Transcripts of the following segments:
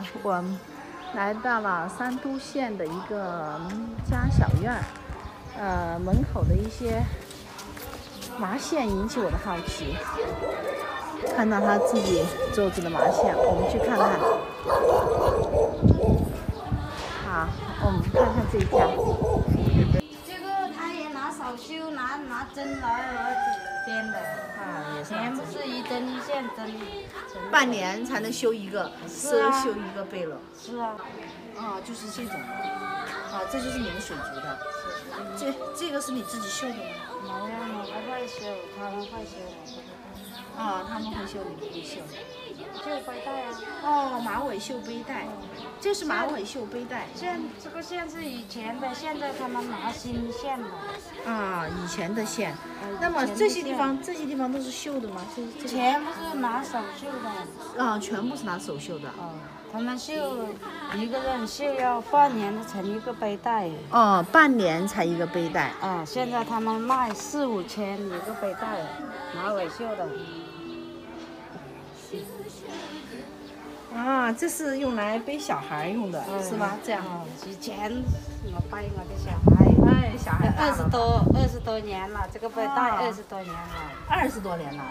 我来到了三都县的一个农家小院，门口的一些麻线引起我的好奇。看到他自己做制的麻线，我们去看看。好，我们看看这家。 这个他也拿手绣，拿针来编的。 啊，也是。 全部是一针一线针。 半年才能修一个， 是啊， 修一个贝勒。 是啊。 啊，就是这种。啊，这就是你们水族的。这个是你自己绣的吗？ 没有，我不会绣，他们会绣。 啊，他们会绣，你不会绣。 绣背带啊。 哦，马尾绣背带，这是马尾绣背带。 这个线是以前的，现在他们拿新线了。 啊，以前的线。那么这些地方都是绣的吗？ 全部是拿手绣的。 啊，全部是拿手绣的。 他们绣一个人绣要半年才成一个背带。 哦，半年才一个背带。 啊，现在他们卖4、5千一个背带，马尾绣的。 啊，这是用来背小孩用的，是吗？这样。 以前我背我的小孩， 小孩 20多年了，这个背带20多年了。 20多年了。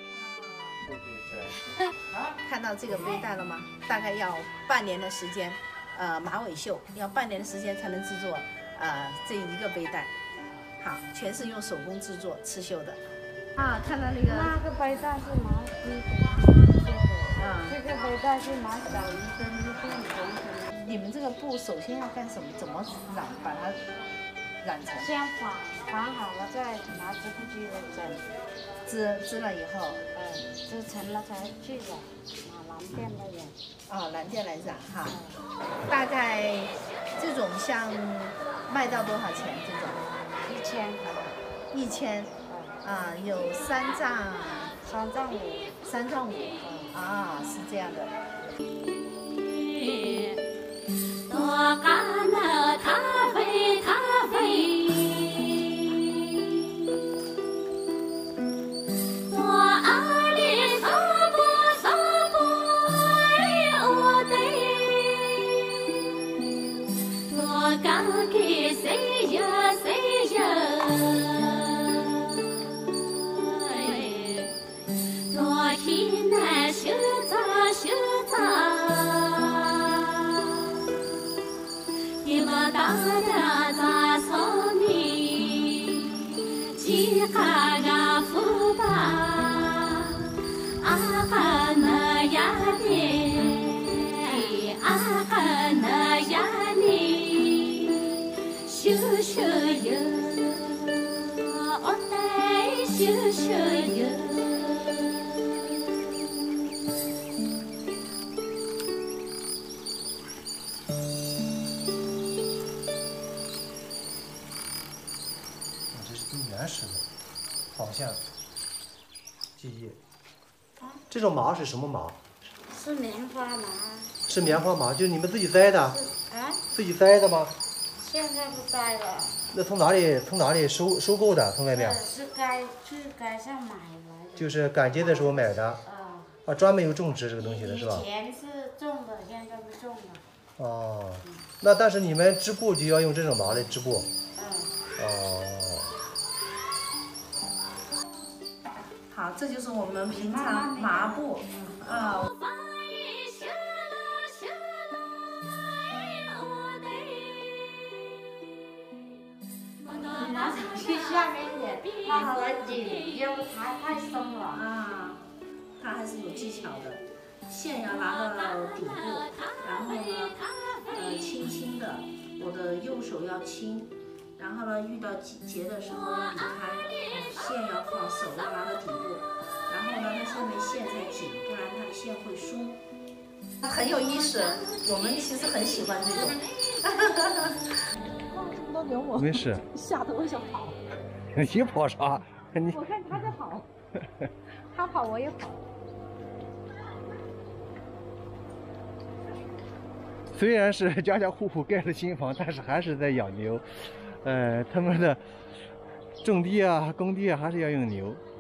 看到这个背带了吗？大概要半年的时间，马尾绣要半年的时间才能制作，这一个背带。好，全是用手工制作刺绣的。啊，看到那个背带是拿织的。这个背带是拿小鱼针缝成。 你们这个布首先要干什么？怎么染？把它染成？ 先纺好了，再拿织布机的针， 织了以后， 织成了才去染，拿蓝靛来染。 哦，蓝靛来染哈。大概这种像卖到多少钱？这种 1000。 1000。啊，有3丈，3丈5。啊，是这样的。 这是最原始的纺线技艺。这种麻是什么麻？ 是棉花麻。 是棉花麻，就是你们自己栽的？ 啊？ 自己栽的吗？ 现在不栽了。 那从哪里收购的？从外面？ 是去街上买来的。 就是赶集的时候买的。啊，专门有种植这个东西的是吧？ 以前是种的，现在不种了。 哦，那但是你们织布就要用这种麻来织布。哦。 好，这就是我们平常麻布啊。 拿手去下面一点，它很紧，要不太松了。 啊，它还是有技巧的。线要拿到底部，然后呢，轻轻的，我的右手要轻，然后呢，遇到结的时候要离开，线要放手要拿到底部，然后呢，它下面线才紧，不然它的线会松。很有意思，我们其实很喜欢这种。这么多给我， 没事， 吓得我想跑。 你跑啥？ 我看他在跑，他跑我也跑。 虽然是家家户户盖了新房，但是还是在养牛。他们的种地啊、耕地啊，还是要用牛。